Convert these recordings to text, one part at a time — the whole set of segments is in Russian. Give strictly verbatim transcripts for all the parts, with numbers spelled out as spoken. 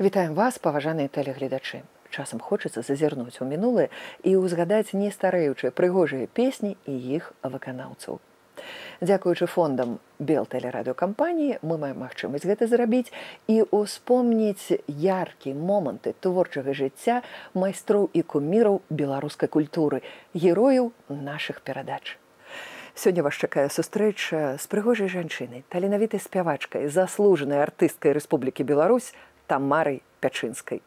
Вітаем вас, паважаныя тэлегледачы. Часам хочацца зазірнуць у мінулае і ўзгадаць нестарэючыя прыгожыя песні і іх выканаўцаў. Дзякуючы фондам Белтэлерадыёкампаніі мы маем магчымасць гэта зрабіць і ўспомніць яркія моманты творчага жыцця майстроў і куміраў беларускай культуры, герояў нашых перадач. Сёння вас чакае сустрэча з прыгожай жанчынай, таленавітай спявачкай, заслужанай артысткай Рэспублікі Беларусь Тамарай Пячынскай.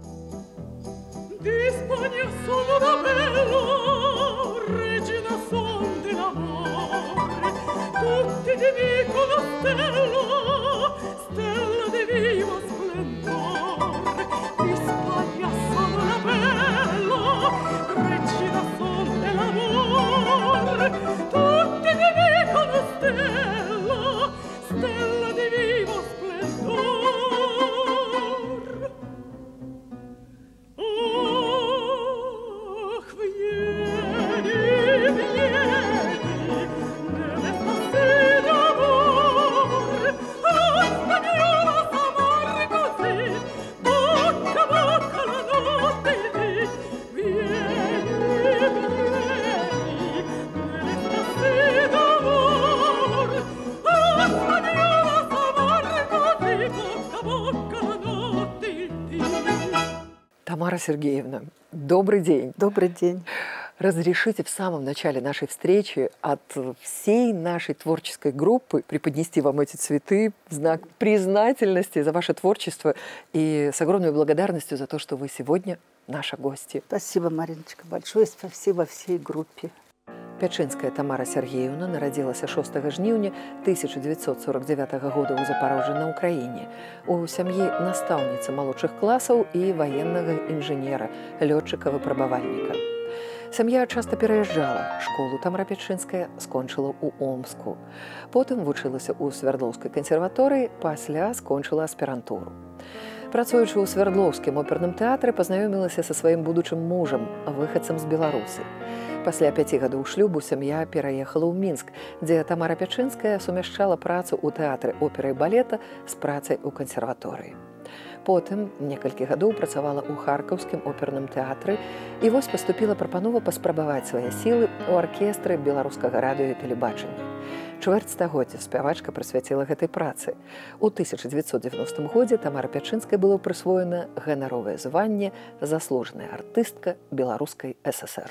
Тамара Сергеевна, добрый день. Добрый день. Разрешите в самом начале нашей встречи от всей нашей творческой группы преподнести вам эти цветы в знак признательности за ваше творчество и с огромной благодарностью за то, что вы сегодня наши гости. Спасибо, Мариночка, большое спасибо всей группе. Пячынская Тамара Сергеевна нарадзілася шостага жніўня тысяча дзевяцьсот сорок девятага года ў Запарожжы на Украіне у сям'і настаўніцы малодшых класаў і ваеннага інжынера, лётчыка-выпрабавальніка. Сям'я часта пераязджала. Школу Тамара Пячынская скончыла ў Омску. Потым вучылася ў Свярдлоўскай кансерваторыі, пасля скончыла аспірантуру. Працуючы ў Свярдлоўскім оперным тэатры, пазнаёмілася са сваім будучым мужам, выхадцам з Беларусі. Пасля пяці гадоў шлюбу сям'я пераехала ў Мінск, дзе Тамара Пячынская сумяшчала працу ў тэатры оперы і балета з працай у кансерваторыі. Потым некалькі гадоў працавала ў Харкаўскім оперным тэатры і вось паступіла прапанова паспрабаваць свае сілы ў аркестры беларускага радыё і тэлебачання. Чвэрць стагоддзя спявачка прысвяціла гэтай працы. У тысяча дзевяцьсот дзевяностым годзе Тамара Пячынскай было прысвоена ганаровае званне «Заслуженная артыстка Белорусской ССР».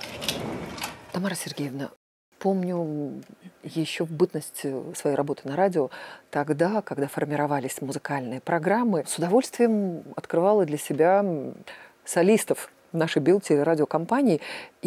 Тамара Сергеевна, помню еще в бытность своей работы на радио, тогда, когда формировались музыкальные программы, с удовольствием открывала для себя солистов нашей Белтелерадиокомпании,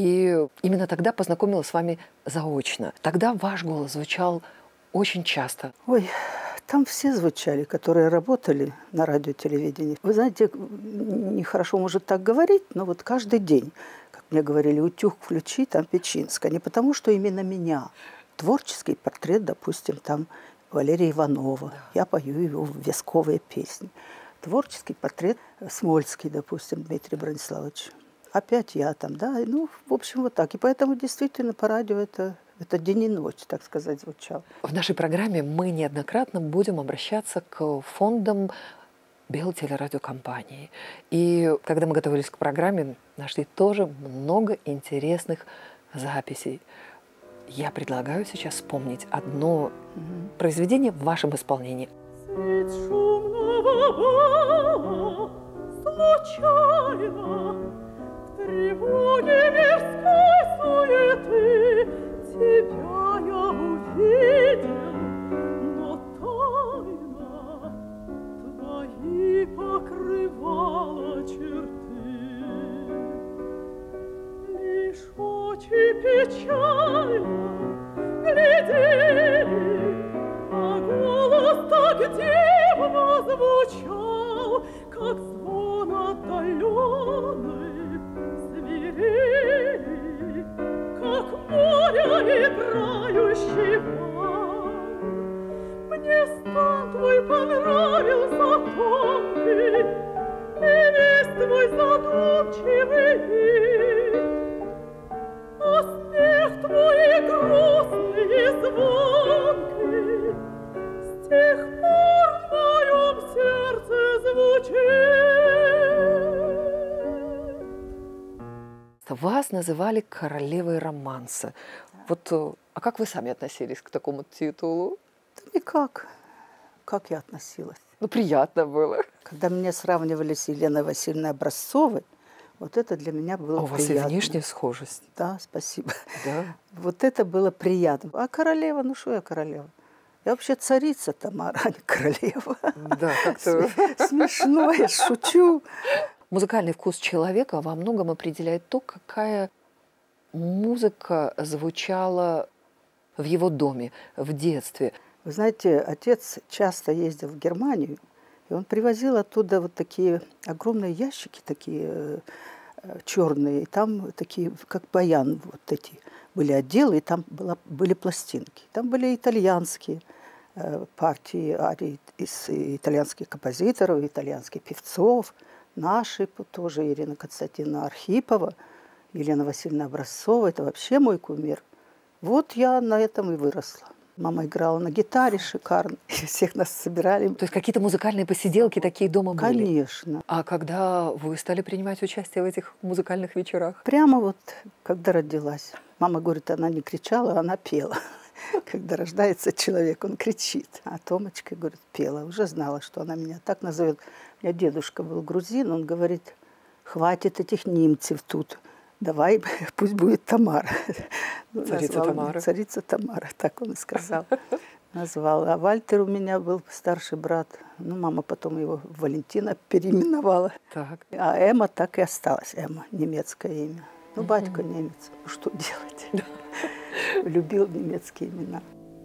и именно тогда познакомилась с вами заочно. Тогда ваш голос звучал очень часто. Ой, там все звучали, которые работали на радио и телевидении. Вы знаете, нехорошо, может, так говорить, но вот каждый день, как мне говорили, утюг включи, там Пячинская. Не потому, что именно меня. Творческий портрет, допустим, там Валерия Иванова. Я пою его весковые песни. Творческий портрет Смольский, допустим, Дмитрий Брониславович. Опять я там, да, ну, в общем, вот так. И поэтому действительно по радио это, это день и ночь, так сказать, звучало. В нашей программе мы неоднократно будем обращаться к фондам Белтелерадиокомпании. И когда мы готовились к программе, нашли тоже много интересных записей. Я предлагаю сейчас вспомнить одно mm-hmm. произведение в вашем исполнении. Средь шумного бала случайно в тревоге мирской суеты тебя я увидел, но тайна твои покрывала черты. Лишь очи печально глядели, а голос так дивно звучал, как звон отдаленный, свирели, как море играющий вал. Мне стан твой понравился тонкий, и весь твой задумчивый вид, а смех твой грустный и звонкий с тех пор в моем сердце звучит. Вас называли королевой романса. Вот, а как вы сами относились к такому титулу? Да никак. Как я относилась? Ну, приятно было. Когда меня сравнивали с Еленой Васильевной Образцовой, вот это для меня было а у вас приятно. и внешняя схожесть. Да, спасибо. Да. Вот это было приятно. А королева, ну что я королева? Я вообще царица Тамара, а не королева. Да, как-то... Смешно, я шучу. Музыкальный вкус человека во многом определяет то, какая музыка звучала в его доме, в детстве. Вы знаете, отец часто ездил в Германию, и он привозил оттуда вот такие огромные ящики, такие э, черные, и там такие, как баян, вот эти были отделы, и там была, были пластинки. Там были итальянские э, партии, арии из итальянских композиторов, итальянских певцов, наши тоже, Ирина Константиновна Архипова, Елена Васильевна Образцова, это вообще мой кумир. Вот я на этом и выросла. Мама играла на гитаре шикарно, и всех нас собирали. То есть какие-то музыкальные посиделки такие дома были? Конечно. А когда вы стали принимать участие в этих музыкальных вечерах? Прямо вот, когда родилась. Мама говорит, она не кричала, она пела. Когда рождается человек, он кричит. А Томочка, говорит, пела. Уже знала, что она меня так назовет. У меня дедушка был грузин, он говорит, хватит этих немцев тут. Давай, пусть будет Тамара. Царица Назвал, Тамара. Царица Тамара, так он и сказал. Назвал. А Вальтер у меня был старший брат. Ну, мама потом его Валентина переименовала. Так. А Эмма так и осталась. Эмма, немецкое имя. Ну, батька немец. Ну, что делать? Любил немецкие имена.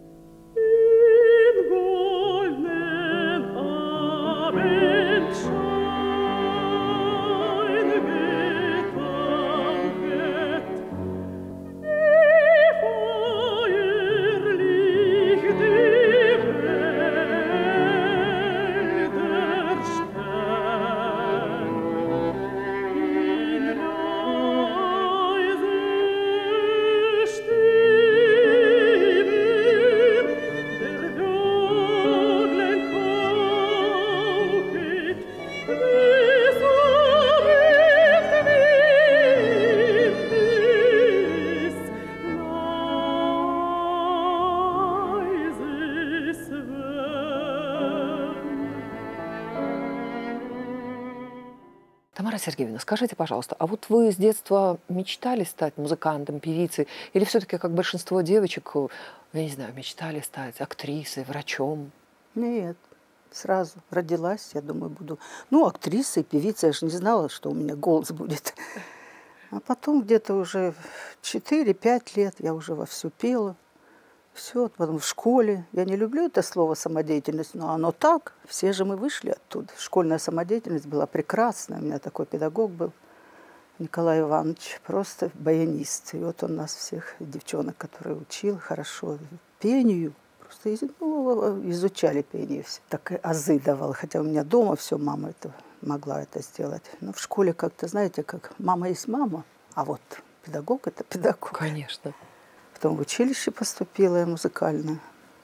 Тамара Сергеевна, скажите, пожалуйста, а вот вы с детства мечтали стать музыкантом, певицей? Или все-таки, как большинство девочек, я не знаю, мечтали стать актрисой, врачом? Нет, сразу родилась, я думаю, буду... Ну, актрисой, певицей, я же не знала, что у меня голос будет. А потом где-то уже четыре-пять лет я уже вовсю пела. Все, потом в школе. Я не люблю это слово «самодеятельность», но оно так. Все же мы вышли оттуда. Школьная самодеятельность была прекрасная. У меня такой педагог был, Николай Иванович, просто баянист. И вот он нас всех, девчонок, которые учил хорошо пению, просто ну, изучали пение все. Так и азы давал. Хотя у меня дома все, мама это могла это сделать. Но в школе как-то, знаете, как мама есть мама, а вот педагог – это педагог. Конечно. Потом в училище поступила я музыкальное.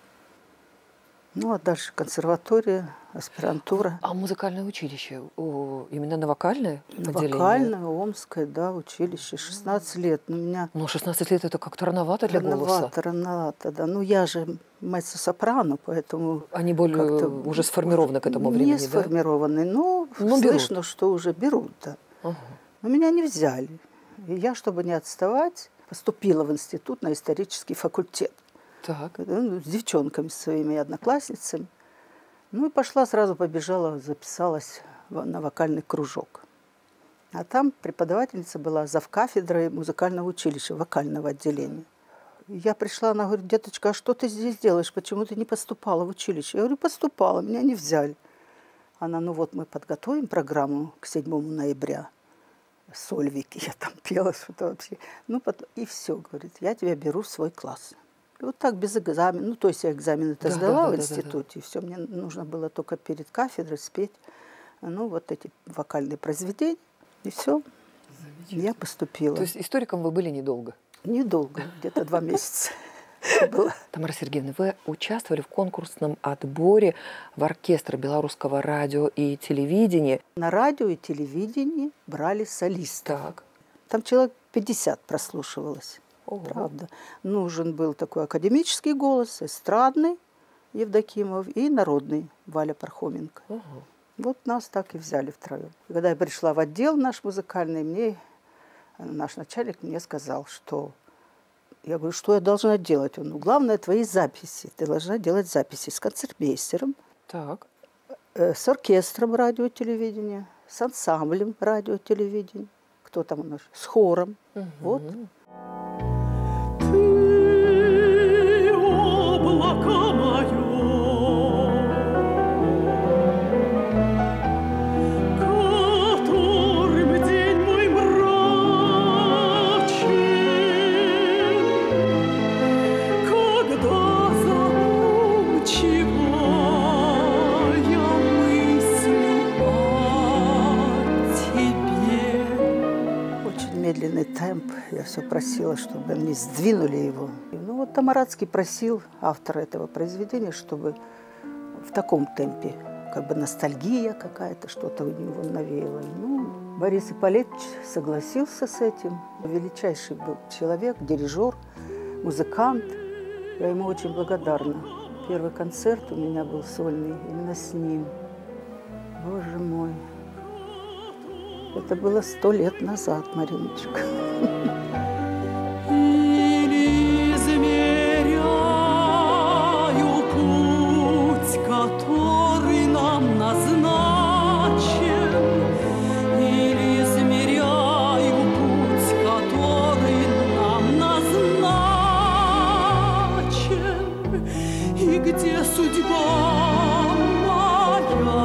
Ну, а дальше консерватория, аспирантура. А музыкальное училище о, именно на вокальное отделение? Вокальное, омское, да, училище. шестнадцать лет. Но меня... Ну, шестнадцать лет – это как-то рановато для рановато, голоса. Рановато, да. Ну, я же меццо-сопрано, поэтому... Они более уже сформированы к этому времени, не да? сформированы, но ну, слышно, берут. что уже берут, да. Ага. Но меня не взяли. И я, чтобы не отставать, поступила в институт на исторический факультет. Так. С девчонками своими одноклассницами. Ну и пошла, сразу побежала, записалась на вокальный кружок. А там преподавательница была завкафедрой музыкального училища, вокального отделения. Я пришла, она говорит, деточка, а что ты здесь делаешь? Почему ты не поступала в училище? Я говорю, поступала, меня не взяли. Она, ну вот мы подготовим программу к седьмому ноября. Сольвики, я там пела что-то вообще. Ну, потом, и все, говорит, я тебя беру в свой класс. И вот так без экзамена, ну, то есть я экзамены-то да, сдала да, в да, институте, да, да. и все, мне нужно было только перед кафедрой спеть, ну, вот эти вокальные произведения, и все, я поступила. То есть историком вы были недолго? Недолго, где-то два месяца. Тамара Сергеевна, вы участвовали в конкурсном отборе в оркестр Белорусского радио и телевидения. На радио и телевидении брали солистов. Так. Там человек пятьдесят прослушивалось. Ого. Правда. Нужен был такой академический голос, эстрадный Евдокимов и народный Валя Пархоменко. Ого. Вот нас так и взяли втроем. И когда я пришла в отдел наш музыкальный, мне наш начальник мне сказал, что я говорю, что я должна делать? Он, ну, главное, твои записи. Ты должна делать записи с концертмейстером, Так. э, с оркестром радио телевидения, с ансамблем радио телевидения. Кто там у нас? С хором. Угу. Вот. Ты, облако мое, которым день мой мрачен, когда задумчивая мысль о тебе. Очень медленный темп. Я все просила, чтобы они сдвинули его. Ну вот Тамарадский просил автора этого произведения, чтобы в таком темпе, как бы ностальгия какая-то, что-то у него навеяло. Ну, Борис Ипполитович согласился с этим. Величайший был человек, дирижер, музыкант. Я ему очень благодарна. Первый концерт у меня был сольный именно с ним. Боже мой. Это было сто лет назад, Мариночка. Или измеряю путь, который нам назначен, или измеряю путь, который нам назначен, и где судьба моя?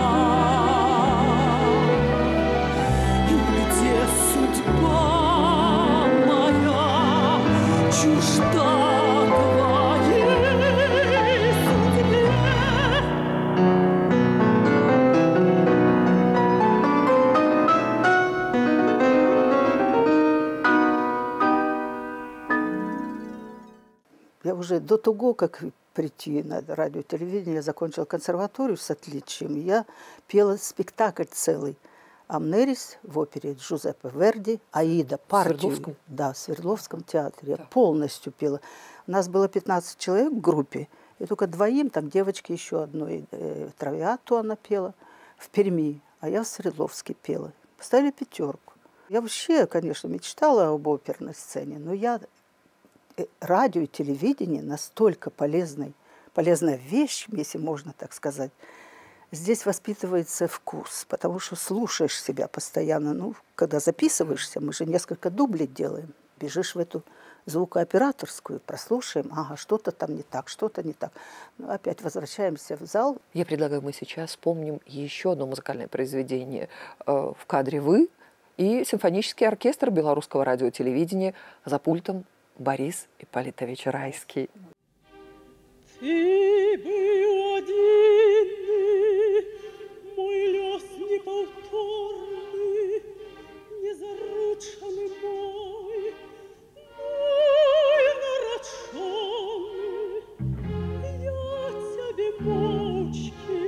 Я уже до того, как прийти на радио и телевидение, я закончила консерваторию с отличием. Я пела спектакль целый. «Амнерис» в опере Джузеппе Верди, «Аида», партию. В Свердловском? Да, в Свердловском театре. Я Да. полностью пела. У нас было пятнадцать человек в группе, и только двоим, там девочки еще одной, э, Травиату она пела в Перми, а я в Свердловске пела. Поставили пятерку. Я вообще, конечно, мечтала об оперной сцене, но я... Радио и телевидение настолько полезный, полезная вещь, если можно так сказать. Здесь воспитывается вкус, потому что слушаешь себя постоянно. Ну, когда записываешься, мы же несколько дублей делаем. Бежишь в эту звукооператорскую, прослушаем, ага, что-то там не так, что-то не так. Ну, опять возвращаемся в зал. Я предлагаю, мы сейчас вспомним еще одно музыкальное произведение. Э, В кадре вы и симфонический оркестр Белорусского радио и телевидения за пультом Борис Ипполитович Райский. Ты был один, мой лёс неповторный, незарученный мой, мой нароченный, я тебе молчки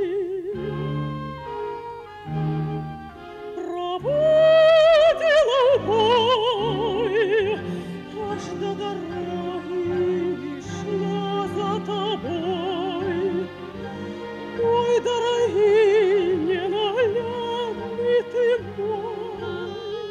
проводила в бой, аж до дороги шла за тобой. Мой дорогий, ненаглядный ты мой.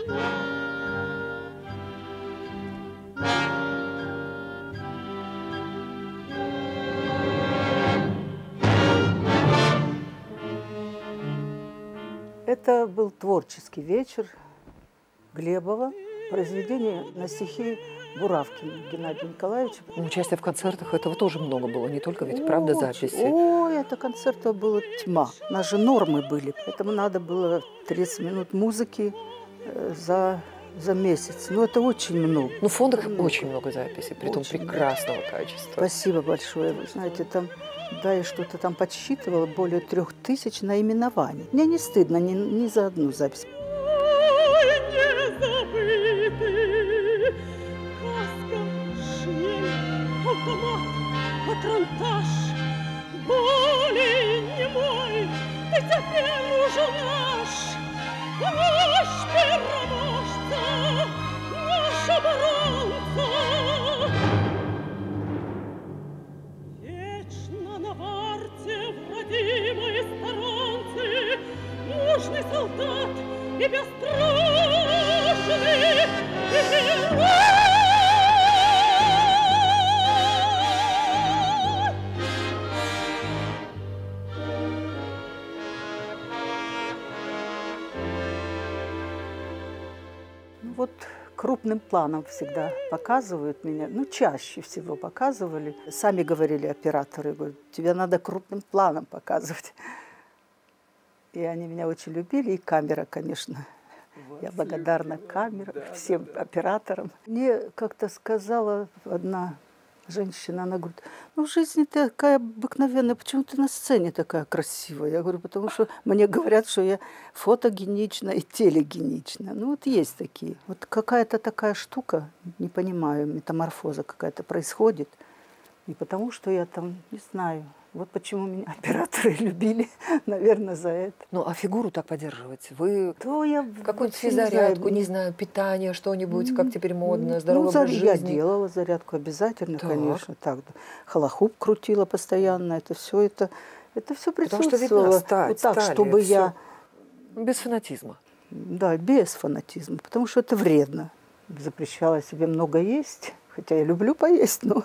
Это был творческий вечер Глебова, произведение на стихи Буравкина Геннадия Николаевича. Ну, участие в концертах этого тоже много было, не только ведь, правда, Очень. записи. Ой, это концертов было тьма. У нас же нормы были, поэтому надо было тридцать минут музыки э, за, за месяц. Ну, это очень много. Ну, в фондах Много. очень много записей, притом Очень прекрасного качества. Спасибо большое. Вы знаете, там, да, я что-то там подсчитывала, более трех тысяч наименований. Мне не стыдно ни, ни за одну запись. Ой, не забытый, каска, шлем, автомат, патронтаж. Более не мой, ты теперь уже наш. Наш первомощца, оборонца. Вечно на варте в родимой сторонце мужный солдат и бесстрашный герой. Вот крупным планом всегда показывают меня, ну, чаще всего показывали. Сами говорили операторы, говорят, тебе надо крупным планом показывать. И они меня очень любили, и камера, конечно. Вас Я благодарна камере, да, всем да, да. операторам. Мне как-то сказала одна женщина, она говорит, ну, жизнь такая обыкновенная, почему ты на сцене такая красивая? Я говорю, потому что мне говорят, что я фотогенична и телегенична. Ну, вот есть такие. Вот какая-то такая штука, не понимаю, метаморфоза какая-то происходит. Не потому, что я там, не знаю, вот почему меня операторы любили, наверное, за это. Ну, а фигуру так поддерживать? Вы То я какую-нибудь физзарядку, не знаю, питание, что-нибудь, как теперь модно, здоровый ну, образ жизни? Я делала зарядку обязательно, так. конечно. Так, холохуп крутила постоянно, это все это, это все присутствовало. Потому что видно, стать, вот так, стали, чтобы все. я... Без фанатизма. Да, без фанатизма, потому что это вредно. Запрещала себе много есть, хотя я люблю поесть, но...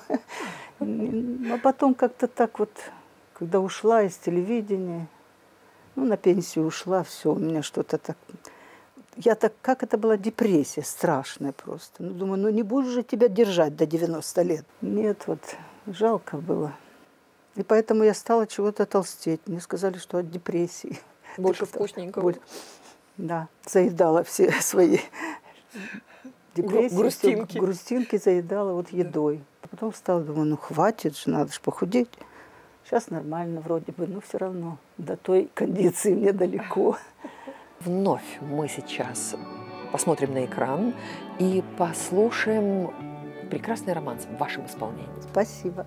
А потом как-то так вот, когда ушла из телевидения, ну, на пенсию ушла, все, у меня что-то так... Я так, как это была депрессия страшная просто. Ну, думаю, ну не будешь же тебя держать до девяноста лет. Нет, вот, жалко было. И поэтому я стала чего-то толстеть. Мне сказали, что от депрессии. Больше вкусненького. Да, заедала все свои депрессии. Грустинки. Грустинки заедала вот едой. Потом стала, думаю, ну хватит же, надо же похудеть. Сейчас нормально вроде бы, но все равно до той кондиции мне далеко. Вновь мы сейчас посмотрим на экран и послушаем прекрасный романс в вашем исполнении. Спасибо.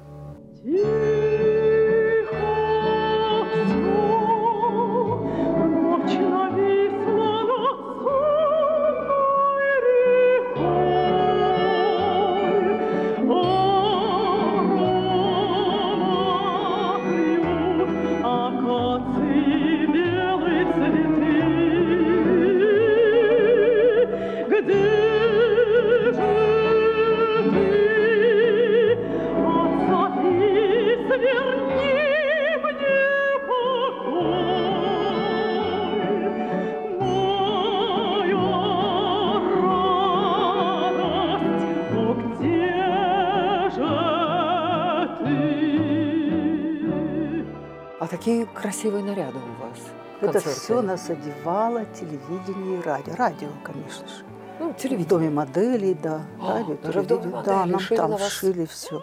А такие красивые наряды у вас. Это концерты. все нас одевало телевидение и радио. Радио, конечно же. Ну, телевидение. В доме моделей, да. А, радио, даже в доме телевидение. Да, моделей нам шили там на вас? шили все.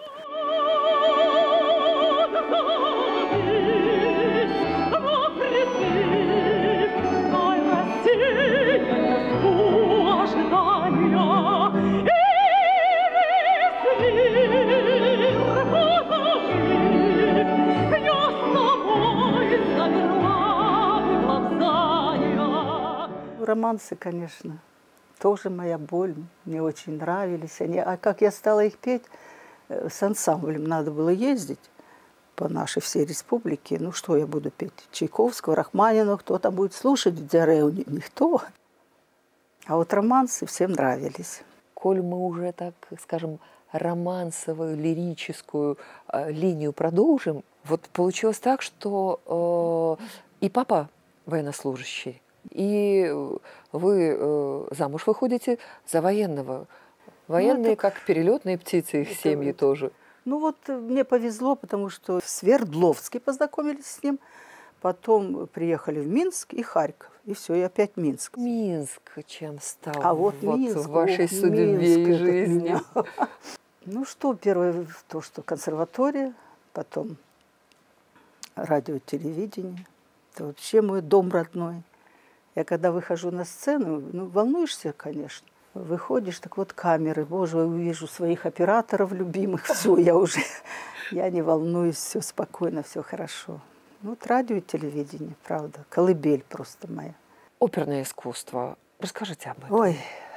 Романсы, конечно, тоже моя боль. Мне очень нравились они. А как я стала их петь, с ансамблем надо было ездить по нашей всей республике. Ну, что я буду петь? Чайковского, Рахманинова, кто там будет слушать в Дзяреуне? Никто. А вот романсы всем нравились. Коль мы уже, так скажем, романсовую, лирическую э, линию продолжим, вот получилось так, что э, и папа военнослужащий, и вы э, замуж выходите за военного. Военные, ну, это, как перелетные птицы, их это, семьи это, тоже. Ну вот мне повезло, потому что в Свердловске познакомились с ним, потом приехали в Минск и Харьков, и все, и опять Минск. Минск чем стал а вот, вот Минск, в вашей ох, судьбе Минск и жизни? Ну что, первое, то, что консерватория, потом радио, телевидение. Это вообще мой дом родной. Я когда выхожу на сцену, ну, волнуешься, конечно. Выходишь, так вот камеры, боже, я увижу своих операторов любимых, все, я уже, я не волнуюсь, все спокойно, все хорошо. Ну, вот радио и телевидение, правда, колыбель просто моя. Оперное искусство, расскажите об этом. Ой,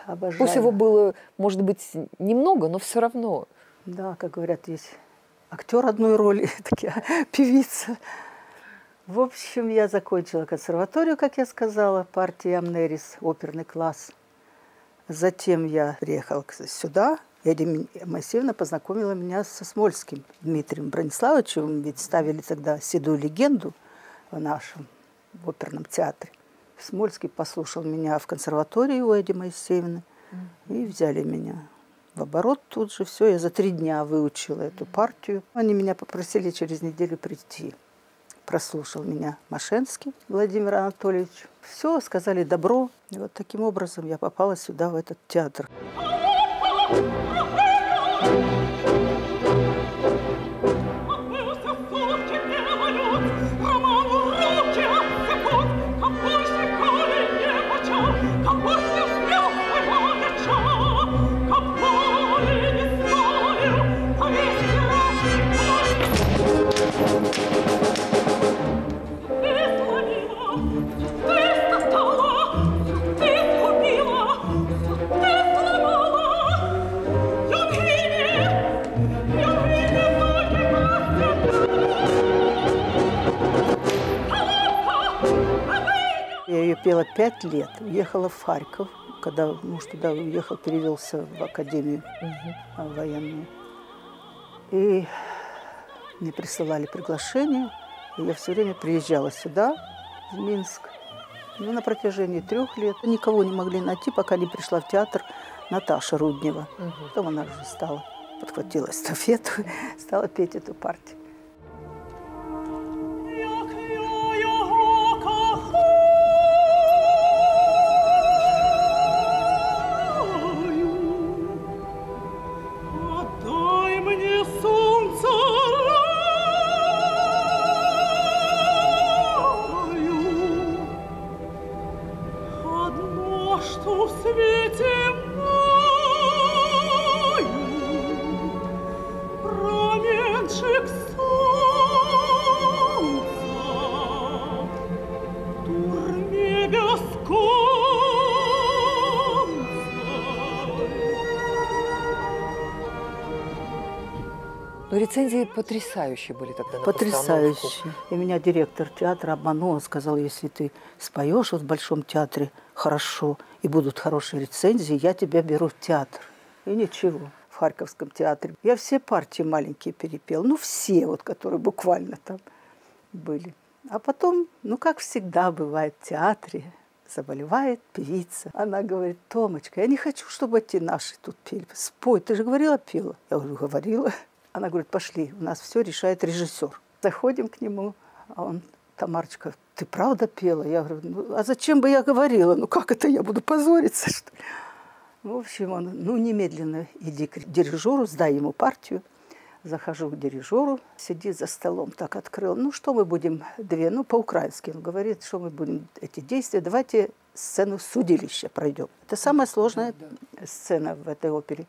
Обожаю. Пусть его было, может быть, немного, но все равно. Да, как говорят, есть актер одной роли, так я певица. В общем, я закончила консерваторию, как я сказала, партии Амнерис, оперный класс. Затем я приехала сюда. Эдия Моисеевна познакомила меня со Смольским Дмитрием Брониславовичем. Ведь ставили тогда «Седую легенду» в нашем в оперном театре. Смольский послушал меня в консерватории у Эдии Моисеевны и взяли меня в оборот тут же. Все, я за три дня выучила эту партию. Они меня попросили через неделю прийти. Прослушал меня Машенский Владимир Анатольевич. Все, сказали добро. И вот таким образом я попала сюда, в этот театр. Я ее пела пять лет. Уехала в Харьков, когда муж туда уехал, перевелся в академию угу. военную. И мне присылали приглашение. И я все время приезжала сюда, в Минск. Ну, на протяжении трех лет никого не могли найти, пока не пришла в театр Наташа Руднева. Угу. Потом она уже стала, подхватила эстафету, стала петь эту партию. Но рецензии потрясающие были тогда на Потрясающие. И меня директор театра обманул, сказал, если ты споешь вот в Большом театре хорошо, и будут хорошие рецензии, я тебя беру в театр. И ничего, в Харьковском театре. Я все партии маленькие перепела, ну все, вот, которые буквально там были. А потом, ну как всегда бывает в театре, заболевает певица. Она говорит, Томочка, я не хочу, чтобы эти наши тут пели. Спой, ты же говорила, пела? Я говорю, говорила. Она говорит, пошли, у нас все решает режиссер. Заходим к нему, а он, Тамарочка, ты правда пела? Я говорю, ну, а зачем бы я говорила? Ну как это, я буду позориться, что ли? В общем, он, ну немедленно иди к дирижеру, сдай ему партию. Захожу к дирижеру, сидит за столом, так открыл. Ну что мы будем, две, ну по-украински. Он говорит, что мы будем эти действия, давайте сцену судилища пройдем. Это самая сложная сцена в этой опере.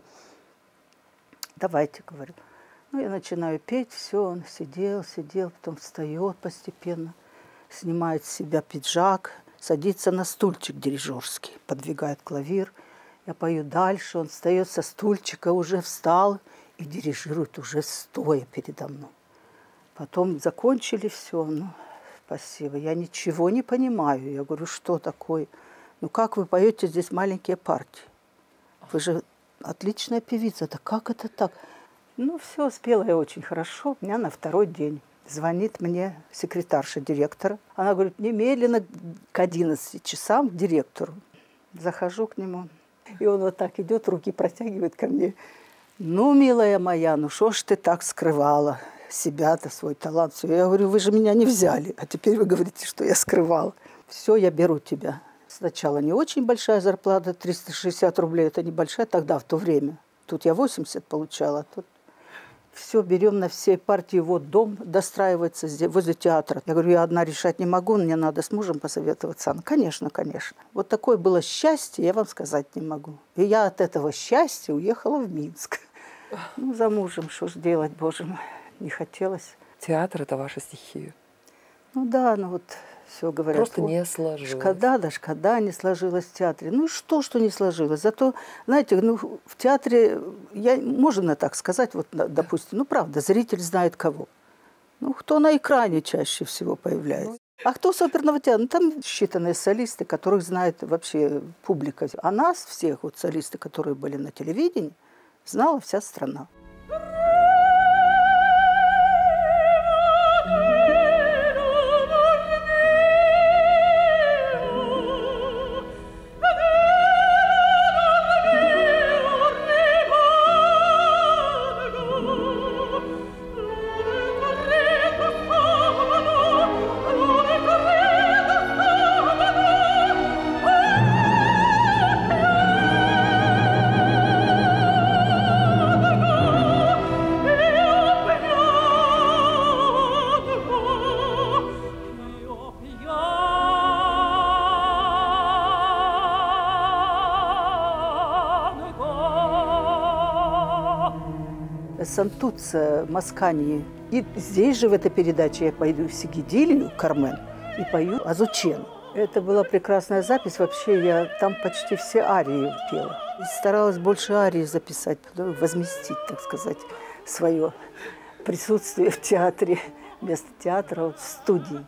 Давайте, говорю. Ну, я начинаю петь, все, он сидел, сидел, потом встает постепенно, снимает с себя пиджак, садится на стульчик дирижерский, подвигает клавир. Я пою дальше, он встает со стульчика, уже встал и дирижирует уже стоя передо мной. Потом закончили все, ну, спасибо, я ничего не понимаю. Я говорю, что такое? Ну, как вы поете здесь маленькие партии? Вы же отличная певица, да как это так? Ну, все, спела я очень хорошо. У меня на второй день звонит мне секретарша директора. Она говорит, немедленно к одиннадцати часам к директору. Захожу к нему, и он вот так идет, руки протягивает ко мне. Ну, милая моя, ну что ж ты так скрывала себя-то, свой талант? Все. Я говорю, вы же меня не взяли, а теперь вы говорите, что я скрывала. Все, я беру тебя. Сначала не очень большая зарплата, триста шестьдесят рублей, это небольшая тогда, в то время. Тут я восемьдесят получала, а тут... Все, берем на всей партии, вот дом достраивается здесь, возле театра. Я говорю, я одна решать не могу, мне надо с мужем посоветоваться. Она, конечно, конечно. Вот такое было счастье, я вам сказать не могу. И я от этого счастья уехала в Минск. Ну, за мужем, что ж делать, боже мой, не хотелось. Театр – это ваша стихия. Ну да, ну вот Все говорят. Просто не сложилось. Шкода, да, шкода не сложилось в театре. Ну что, что не сложилось? Зато, знаете, ну, в театре, я, можно так сказать, вот, допустим, ну правда, зритель знает кого. Ну, кто на экране чаще всего появляется. А кто с оперного театра? Ну, там считанные солисты, которых знает вообще публика. А нас всех, вот солисты, которые были на телевидении, знала вся страна. Сантуца, Маскани. И здесь же в этой передаче я пою Сигидилию, Кармен, и пою Азучен. Это была прекрасная запись. Вообще я там почти все арии пела. И старалась больше арии записать, возместить, так сказать, свое присутствие в театре, вместо театра вот, в студии.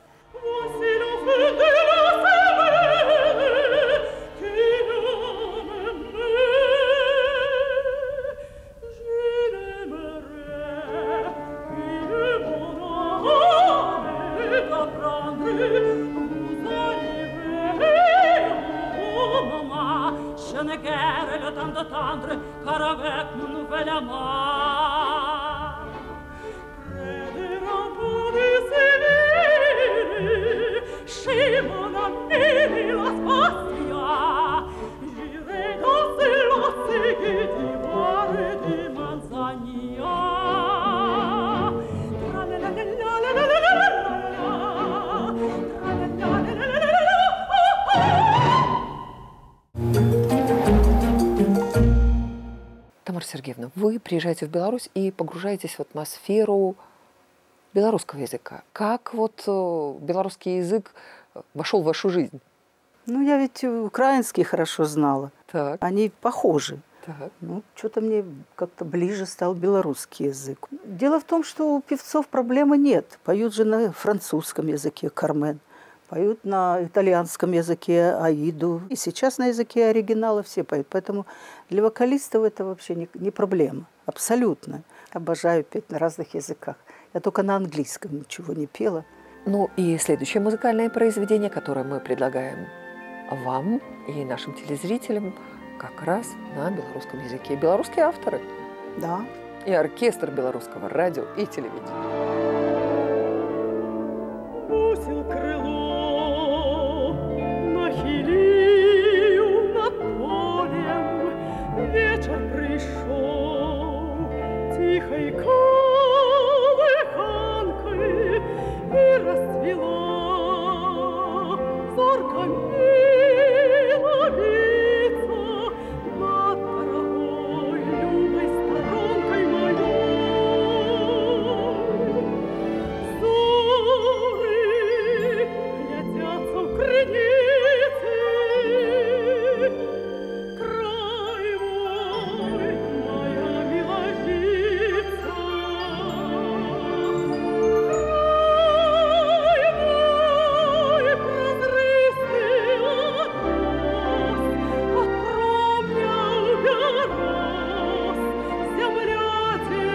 Тамара Сергеевна, вы приезжаете в Беларусь и погружаетесь в атмосферу белорусского языка. Как вот белорусский язык вошел в вашу жизнь? Ну, я ведь украинский хорошо знала. Так. Они похожи. Так. Ну, что-то мне как-то ближе стал белорусский язык. Дело в том, что у певцов проблемы нет. Поют же на французском языке «Кармен», поют на итальянском языке «Аиду». И сейчас на языке оригинала все поют. Поэтому для вокалистов это вообще не, не проблема. Абсолютно. Обожаю петь на разных языках. Я только на английском ничего не пела. Ну и следующее музыкальное произведение, которое мы предлагаем вам и нашим телезрителям, как раз на белорусском языке. Белорусские авторы. Да. И оркестр белорусского радио и телевидения. Бросил крыло, нахилил над полем, вечер пришел тихой колыханкой и расцвела зорка миловица над дорогой любой сторонкой моей. Зоры глядятся в границы, край мой, моя миловица. Край мой прозрыстый отрост, от промнял берез, земля те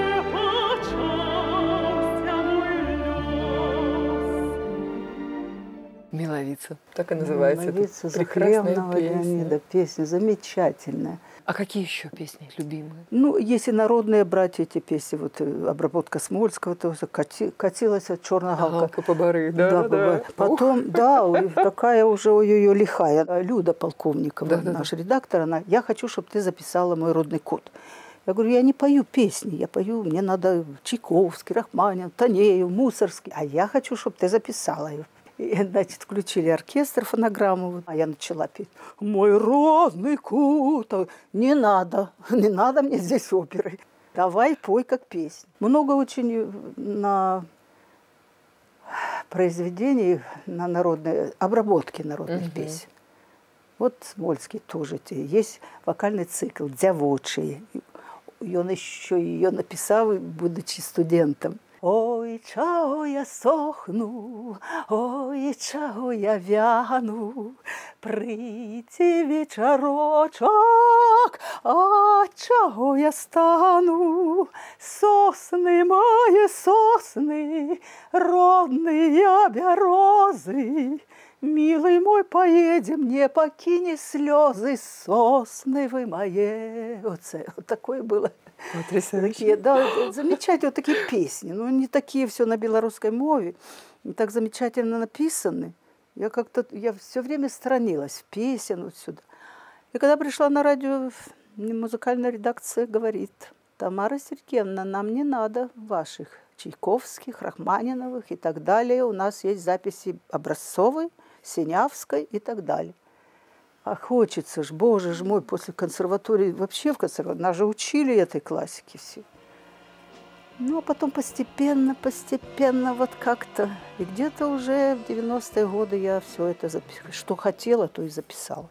почався мой лёс. «Миловица». Так и называется. эта «Миловица» прекрасная Захлебного песня. Леонида. Песня замечательная. А какие еще песни любимые? Ну, если народные брать эти песни, вот э, обработка Смольского, то кати, катилась от черная галка. Галка по бары, да, да. бывает. Потом, да, ой, какая уже ой-ой-ой лихая. Люда Полковникова, Да, да, наш да. редактор, она, я хочу, чтобы ты записала мой родный кот. Я говорю, я не пою песни, я пою, мне надо Чайковский, Рахманин, Танеев, Мусорский. А я хочу, чтобы ты записала ее. И, значит, включили оркестр, фонограмму, а я начала петь. Мой родный кот. Не надо, не надо мне здесь оперы. Давай пой как песню. Много очень на произведений на народные, обработки народных Мгм. песен. Вот Смольский тоже. те- Есть вокальный цикл «Дзявочий». И он еще ее написал, будучи студентом. Ой, чаго я сохну, ой, чаго я вяну, прийти вечорочок, а чаго я стану, сосны мои сосны, родные березы, милый мой, поедем, не покини слезы, сосны вы мои. Оце, вот такое было. Такие, да, замечательные вот такие песни. Ну, не такие все на белорусской мове, не так замечательно написаны. Я как-то, я все время сторонилась в песен вот сюда. И когда пришла на радио, музыкальная редакция говорит: Тамара Сергеевна, нам не надо ваших Чайковских, Рахманиновых и так далее. У нас есть записи Образцовой, Синявской и так далее. А хочется ж, боже ж мой, после консерватории, вообще в консерватории, нас же учили этой классике все. Ну, а потом постепенно, постепенно вот как-то. И где-то уже в девяностые годы я все это записала. Что хотела, то и записала.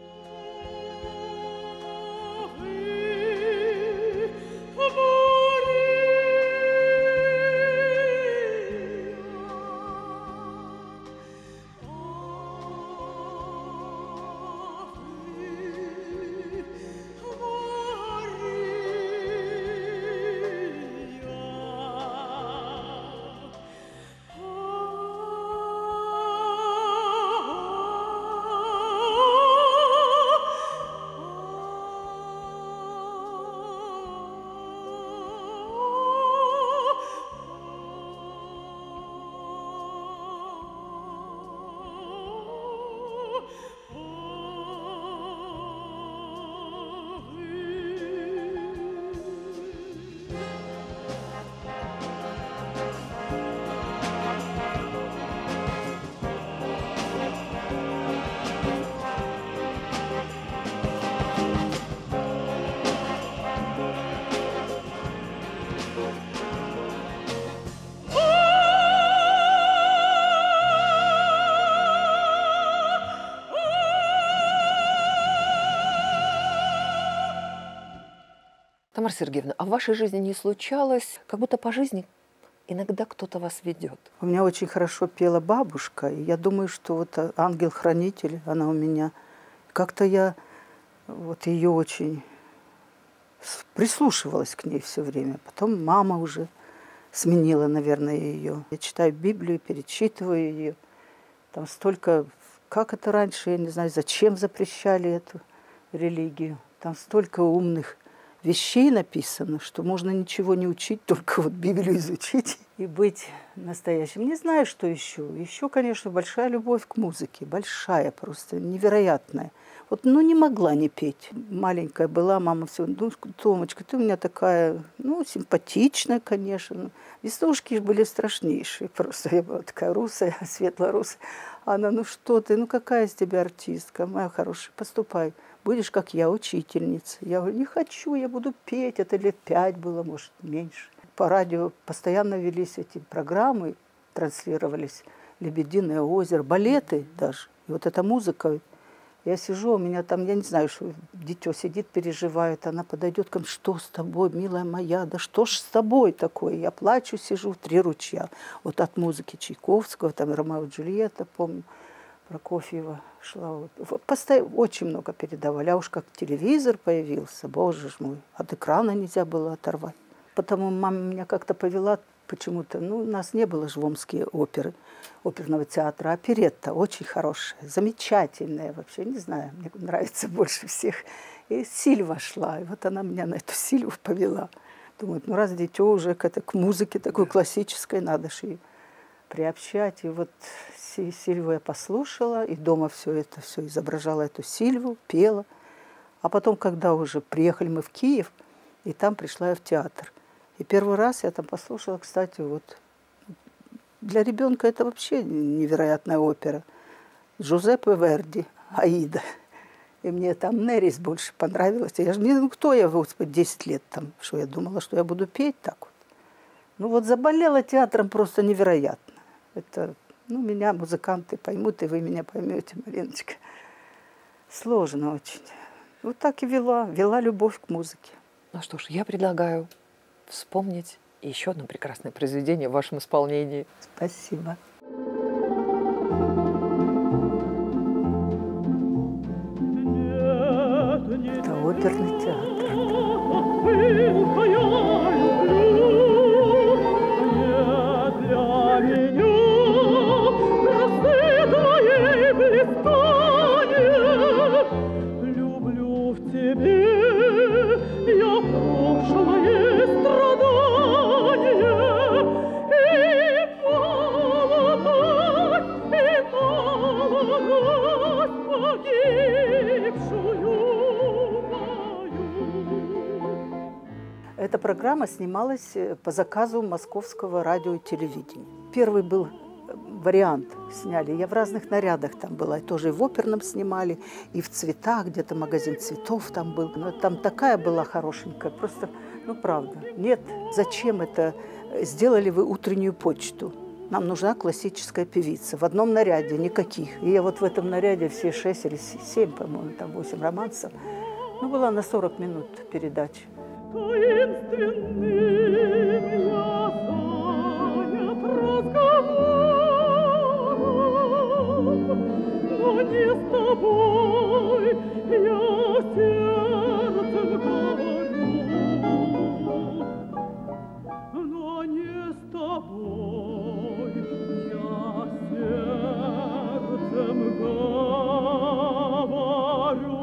Тамара Сергеевна, а в вашей жизни не случалось, как будто по жизни иногда кто-то вас ведет? У меня очень хорошо пела бабушка, и я думаю, что вот ангел-хранитель, она у меня. Как-то я вот ее очень прислушивалась к ней все время. Потом мама уже сменила, наверное, ее. Я читаю Библию, перечитываю ее. Там столько, как это раньше, я не знаю, зачем запрещали эту религию. Там столько умных вещей написано, что можно ничего не учить, только вот Библию изучить и быть настоящим. Не знаю, что еще. Еще, конечно, большая любовь к музыке. Большая просто, невероятная. Вот, ну, не могла не петь. Маленькая была, мама все, ну, Томочка, ты у меня такая, ну, симпатичная, конечно. Веснушки были страшнейшие просто. Я была такая русая, светло-русая. Она, ну что ты, ну какая из тебя артистка, моя хорошая, поступай. Будешь, как я, учительница. Я говорю, не хочу, я буду петь. Это лет пять было, может, меньше. По радио постоянно велись эти программы, транслировались «Лебединое озеро», балеты даже. И вот эта музыка. Я сижу, у меня там, я не знаю, что дитё сидит, переживает. Она подойдет ко мне, что с тобой, милая моя, да что ж с тобой такое? Я плачу, сижу, три ручья. Вот от музыки Чайковского, там Ромео и Джульетта, помню. Прокофьева шла. Вот, постоянно, очень много передавали. А уж как телевизор появился, боже ж мой, от экрана нельзя было оторвать. Потому мама меня как-то повела почему-то. Ну, у нас не было же в Омске оперы, оперного театра. Оперетта очень хорошая, замечательная вообще, не знаю, мне нравится больше всех. И Сильва шла, и вот она меня на эту Сильву повела. Думает, ну раз дитё уже к, это, к музыке такой классической, надо же ее приобщать. И вот Сильву я послушала, и дома все это все изображала эту Сильву, пела. А потом, когда уже приехали мы в Киев, и там пришла я в театр. И первый раз я там послушала, кстати, вот для ребенка это вообще невероятная опера. Джузеппе Верди, Аида. И мне там Нерис больше понравилось. Я же не ну кто я, господи, десять лет там, что я думала, что я буду петь так вот. Ну вот заболела театром просто невероятно. Это Ну, меня музыканты поймут, и вы меня поймете, Мариночка. Сложно очень. Вот так и вела, вела любовь к музыке. Ну что ж, я предлагаю вспомнить еще одно прекрасное произведение в вашем исполнении. Спасибо. Это оперный театр. Люблю в тебе я прошлое страдание и молодость, и молодость погибшую мою. Эта программа снималась по заказу Московского радио и телевидения. Первый был вариант сняли. Я в разных нарядах там была. Тоже и в оперном снимали, и в цветах, где-то магазин цветов там был. Но там такая была хорошенькая. Просто, ну правда. Нет, зачем это? Сделали вы утреннюю почту. Нам нужна классическая певица. В одном наряде никаких. И я вот в этом наряде все шесть или семь, по-моему, там восемь романсов. Ну, была на сорок минут передача. Таинственным я занят разговором, но не с тобой я сердцем говорю, но не с тобой я сердцем говорю.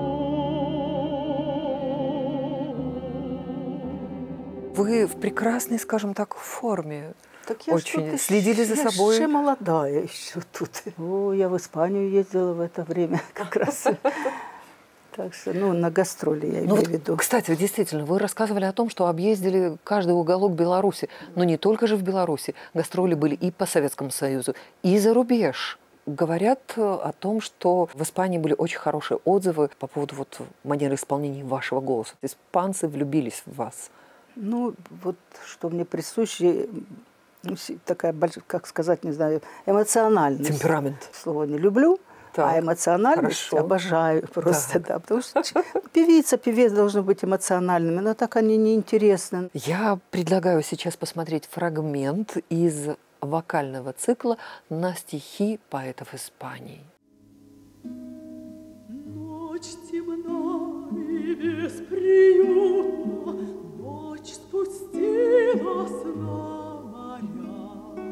Вы в прекрасной, скажем так, форме. Так я Очень тут следили еще, за я собой. еще молодая еще тут. О, я в Испанию ездила в это время как раз. Так что, ну, на гастроли я Ну имею вот, в виду. кстати, действительно, вы рассказывали о том, что объездили каждый уголок Беларуси. Но не только же в Беларуси. Гастроли были и по Советскому Союзу, и за рубеж. Говорят о том, что в Испании были очень хорошие отзывы по поводу вот манеры исполнения вашего голоса. Испанцы влюбились в вас. Ну, вот что мне присуще, ну, такая, как сказать, не знаю, эмоциональность. Темперамент. Слово не люблю, Так, а эмоциональность хорошо. обожаю просто, Так. да. Потому что певица, певец должны быть эмоциональными, но так они неинтересны. Я предлагаю сейчас посмотреть фрагмент из вокального цикла на стихи поэтов Испании. Ночь темна и бесприютна, ночь спустилась на моря.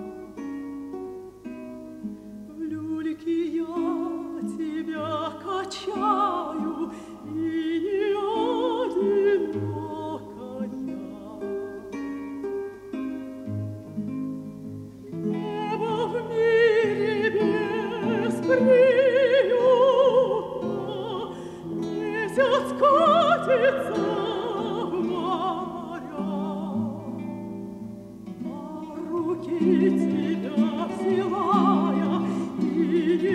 В люльке я тебя качаю, и не одинокая. Небо в мире бесприютно, месяц катится в моря, на руки тебя взяла я, и не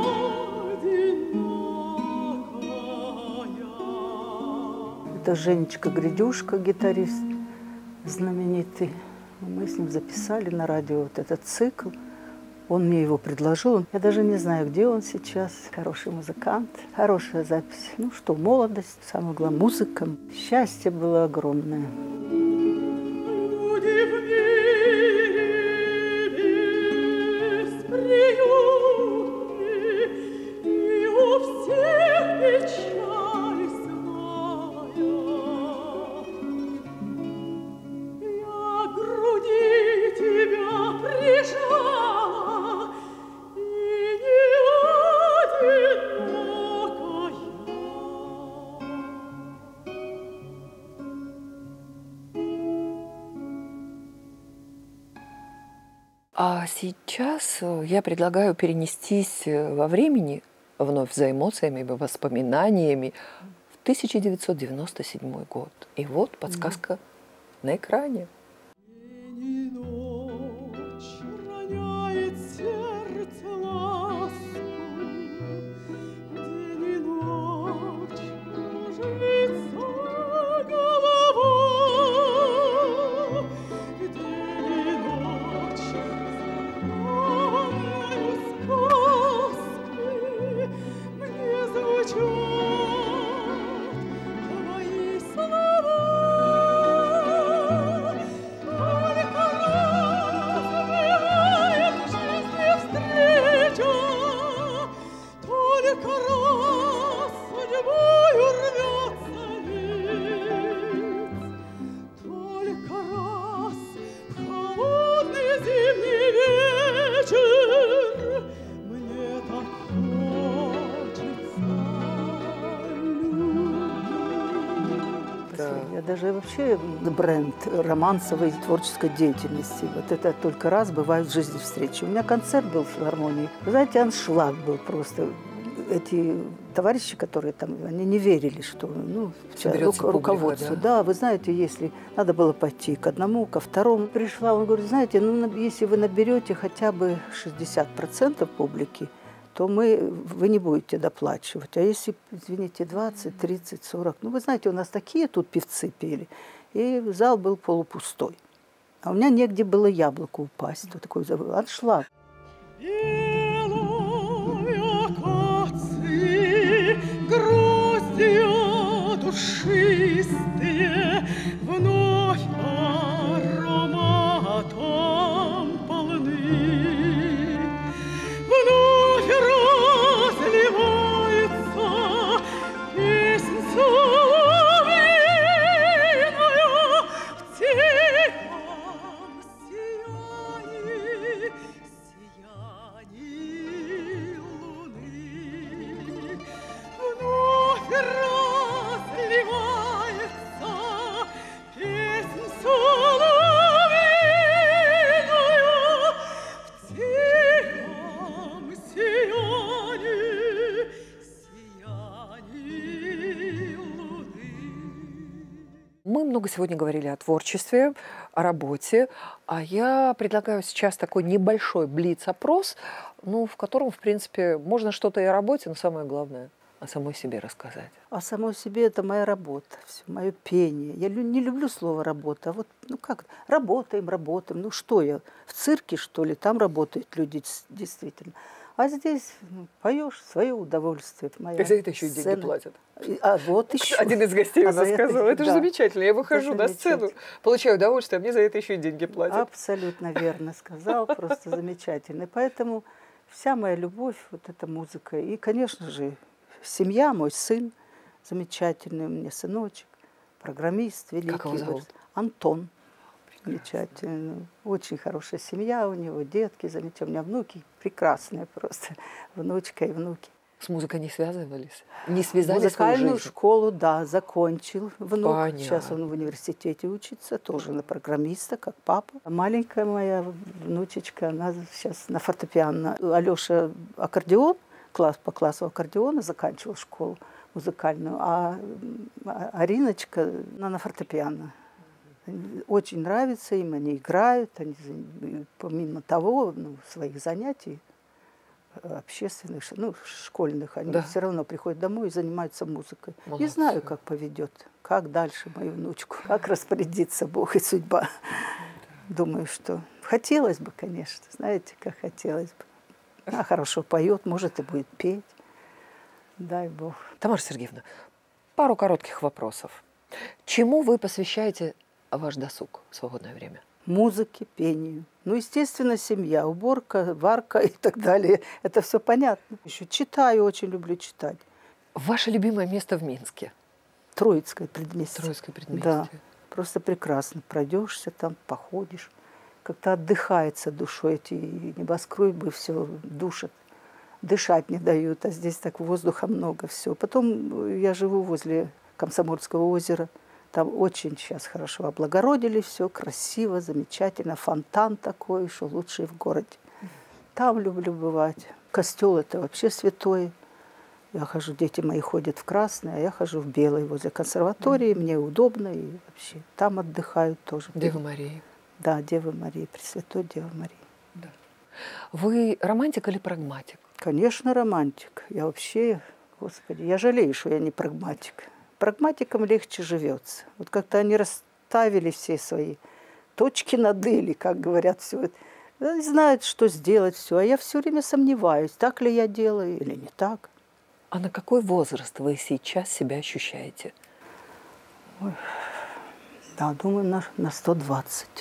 одинокая. Это Женечка Гридюшка, гитарист знаменитый. Мы с ним записали на радио вот этот цикл. Он мне его предложил. Я даже не знаю, где он сейчас. Хороший музыкант, хорошая запись. Ну что, молодость, самое главное, музыка. Счастье было огромное. Люди в мире бесприютны, и у всех печаль своя. Я к груди тебя прижала, и не одинокая. А сейчас э, я предлагаю перенестись э, во времени, вновь за эмоциями, воспоминаниями, в тысяча девятьсот девяносто седьмой год. И вот подсказка на экране. День и ночь роняет сердце ласку, день и ночь кружится голова, день и ночь за даже вообще бренд романсовой творческой деятельности. Вот это только раз бывают в жизни встречи. У меня концерт был в филармонии. Вы знаете, аншлаг был просто. Эти товарищи, которые там, они не верили, что ну, ру- руководство. Да? да, вы знаете, если надо было пойти к одному, ко второму. Пришла, он говорит, знаете, ну, если вы наберете хотя бы шестьдесят процентов публики, то мы, вы не будете доплачивать. А если, извините, двадцать, тридцать, сорок, ну, вы знаете, у нас такие тут певцы пели, и зал был полупустой. А у меня негде было яблоко упасть. Вот такой аншлаг. Гроздья душистые вновь ароматом полны, вновь разливается песнь соловьиная в тихом сиянии, сиянии луны. Вновь разливается песнь соловьиная в тихом сиянии, сиянии луны. Мы много сегодня говорили о творчестве, о работе, а я предлагаю сейчас такой небольшой блиц-опрос, ну, в котором, в принципе, можно что-то и о работе, но самое главное – о самой себе рассказать. О самой себе это моя работа, все, мое пение. Я лю- не люблю слово «работа». А вот, ну как, работаем, работаем. Ну что я, в цирке, что ли? Там работают люди действительно. А здесь ну, поешь свое удовольствие. Это моя И за это еще и сцена. деньги платят. И- А вот еще. Один из гостей А у за нас это- сказал, это же да. замечательно, я выхожу Это на сцену, замечательно. получаю удовольствие, а мне за это еще и деньги платят. Абсолютно верно сказал, просто замечательно. И поэтому вся моя любовь, вот эта музыка. И, конечно же, семья, мой сын замечательный, у меня сыночек, программист великий. Как его зовут? Антон. Замечательно. Очень хорошая семья у него, детки замечательные. У меня внуки прекрасные просто. Внучка и внуки. С музыкой не связывались? Не связали Музыкальную свою жизнь? школу, да, закончил внук. Понятно. Сейчас он в университете учится, тоже на программиста, как папа. А маленькая моя внучечка, она сейчас на фортепиано. Алёша аккордеон, класс по классу аккордеона заканчивал школу музыкальную, а Ариночка она на фортепиано. Очень нравится им, они играют, они помимо того, ну, своих занятий общественных, ну, школьных, они Да. все равно приходят домой и занимаются музыкой. Молодцы. Не знаю, как поведет, как дальше мою внучку, как распорядится Бог и судьба. Думаю, что хотелось бы, конечно, знаете, как хотелось бы. Она хорошо поет, может, и будет петь. Дай Бог. Тамара Сергеевна, пару коротких вопросов. Чему вы посвящаете ваш досуг, свободное время? Музыке, пению. Ну, естественно, семья, уборка, варка и так далее. Это все понятно. Еще читаю, очень люблю читать. Ваше любимое место в Минске? Троицкое предместье. Троицкое предместье. Да, просто прекрасно. Пройдешься там, походишь. Как-то отдыхается душой. Эти небоскребы все душат. Дышать не дают, а здесь так воздуха много, все. Потом я живу возле Комсомольского озера. Там очень сейчас хорошо облагородили, все красиво, замечательно. Фонтан такой, что лучший в городе. Там люблю бывать. Костел это вообще святой. Я хожу, дети мои ходят в красный, а я хожу в белый возле консерватории. Mm-hmm. Мне удобно и вообще там отдыхают тоже. Девы Марии. Да, Девы Марии, Пресвятой Девы Марии. Да. Вы романтик или прагматик? Конечно, романтик. Я вообще, господи, я жалею, что я не прагматик. Прагматикам легче живется. Вот как-то они расставили все свои точки над «и», или, как говорят, все это. Они знают, что сделать все, а я все время сомневаюсь, так ли я делаю или не так. А на какой возраст вы сейчас себя ощущаете? Ой, да, думаю, на, на сто двадцать.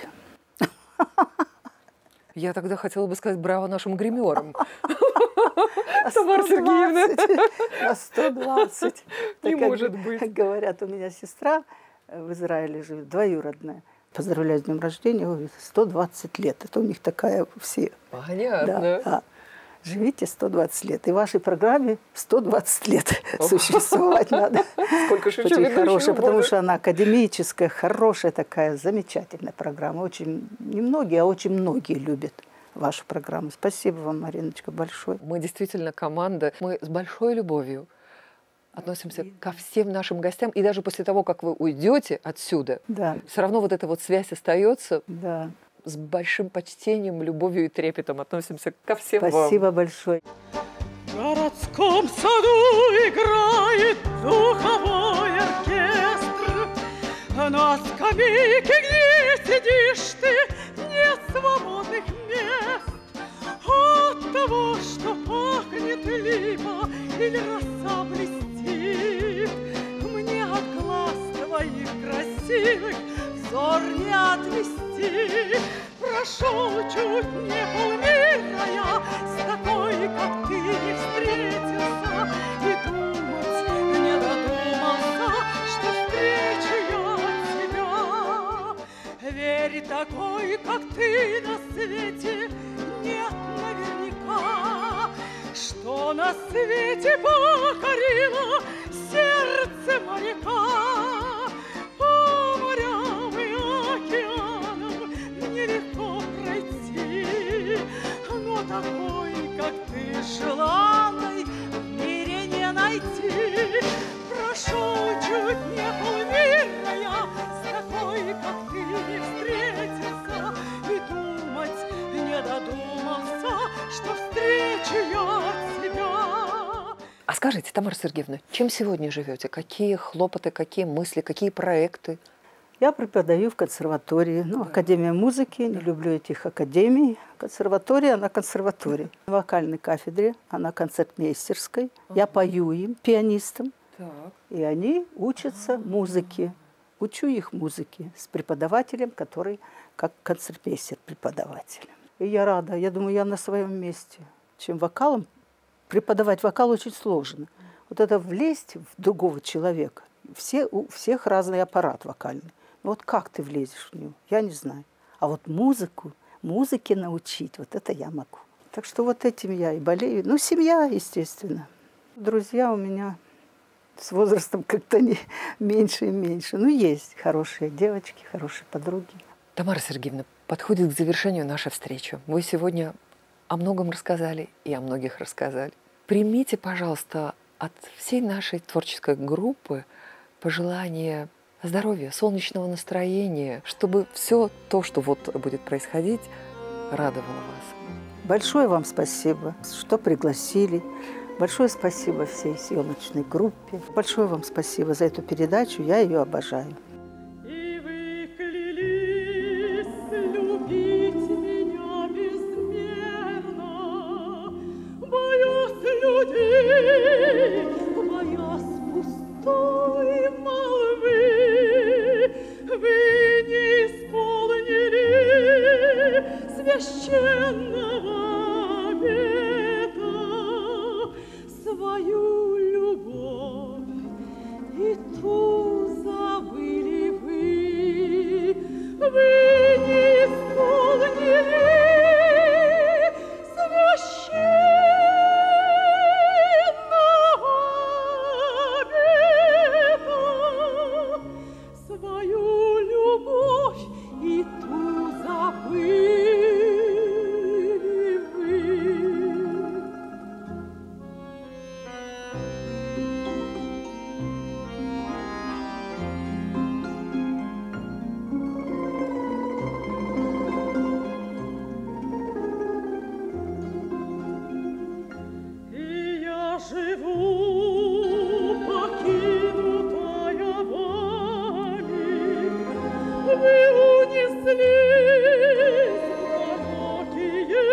Я тогда хотела бы сказать браво нашим гримерам. Тамара Сергеевна. На сто двадцать. Не может быть. Говорят, у меня сестра в Израиле живет, двоюродная. Поздравляю с днем рождения, сто двадцать лет. Это у них такая все. Понятно. Да, да. Живите сто двадцать лет. И вашей программе сто двадцать лет существовать надо. Сколько же Очень хорошая, потому что она академическая, хорошая такая, замечательная программа. Очень немногие, а очень многие любят вашу программу. Спасибо вам, Мариночка, большое. Мы действительно команда. Мы с большой любовью относимся ко всем нашим гостям. И даже после того, как вы уйдете отсюда, да. все равно вот эта вот связь остается. Да. С большим почтением, любовью и трепетом относимся ко всем Спасибо вам. Спасибо большое. В городском саду играет духовой оркестр. На скамейке, где сидишь ты, нет свободных мест. От того, что пахнет липа или роса блестит, мне от глаз твоих красивых взор не отвести. Прошел чуть не полмира я, с такой, как ты, не встретился, и думать не додумался, что встречу я тебя. Верь, такой, как ты, на свете нет наверняка, что на свете покорило сердце моряка. По морям и океанам нелегко пройти, но такой, как ты, желанной в мире не найти. Прошел чуть не полмира я, с такой, как ты, не встретился, и думать не додумался, что встречу я тебя. А скажите, Тамара Сергеевна, чем сегодня живете? Какие хлопоты, какие мысли, какие проекты? Я преподаю в консерватории, ну, Академия музыки, не люблю этих академий. Консерватория, она консерватория. На вокальной кафедре, она концертмейстерской. Uh-huh. Я пою им, пианистам, так. И они учатся uh-huh. музыке. Учу их музыке с преподавателем, который как концертмейстер преподаватель. И я рада, я думаю, я на своем месте. Чем вокалом, преподавать вокал очень сложно. Вот это влезть в другого человека. Все, у всех разный аппарат вокальный. Вот как ты влезешь в него, я не знаю. А вот музыку, музыке научить, вот это я могу. Так что вот этим я и болею. Ну, семья, естественно. Друзья у меня с возрастом как-то не, меньше и меньше. Ну, есть хорошие девочки, хорошие подруги. Тамара Сергеевна, подходит к завершению наша встреча. Вы сегодня о многом рассказали и о многих рассказали. Примите, пожалуйста, от всей нашей творческой группы пожелание здоровья, солнечного настроения, чтобы все то, что вот будет происходить, радовало вас. Большое вам спасибо, что пригласили. Большое спасибо всей съемочной группе. Большое вам спасибо за эту передачу, я ее обожаю. И вы клялись любить меня безмерно, боюсь людей, боясь пустой молвы, вы не исполнили священного обета, свою любовь и ту забыли вы. Вы не исполнили священного обета, свою любовь и ту забыли вы. И я живу, покинутая вами, вы унеслись в далекие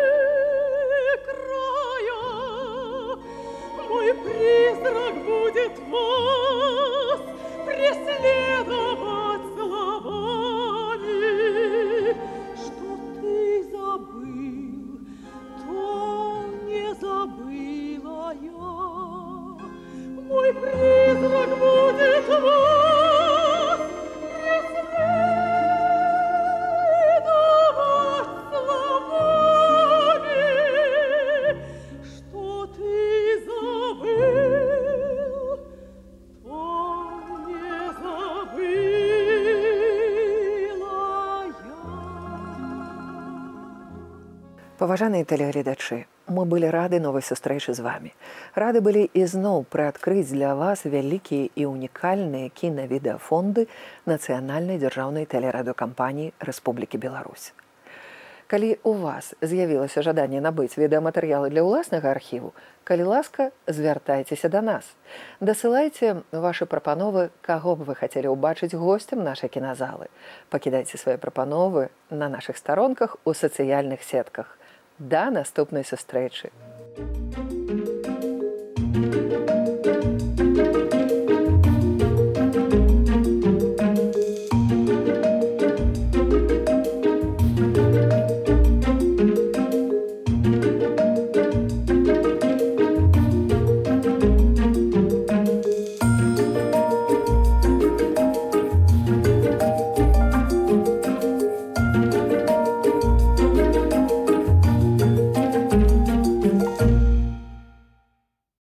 края. Мой призрак будет вас преследовать словами. Что ты забыл, то не забыла я. Мой призрак будет вас преследовать словами. Паважаныя тэлегледачы, мы былі рады новай сустрэчы з вамі. Рады былі ізноў прыадкрыць для вас вялікія і унікальныя кінавідэафонды Нацыянальнай дзяржаўнай тэлерадыёкампаніі Рэспублікі Беларусь. Калі у вас з'явілася жаданне набыць відэаматэрыялы для ўласнага архіву, калі ласка, звяртайцеся да нас. Дасылайце вашы прапановы, каго б вы хацелі ўбачыць госцем нашай кіназалы. Пакідайце свае прапановы на нашых старонках у сацыяльных сетках. Да наступнай сустрэчы!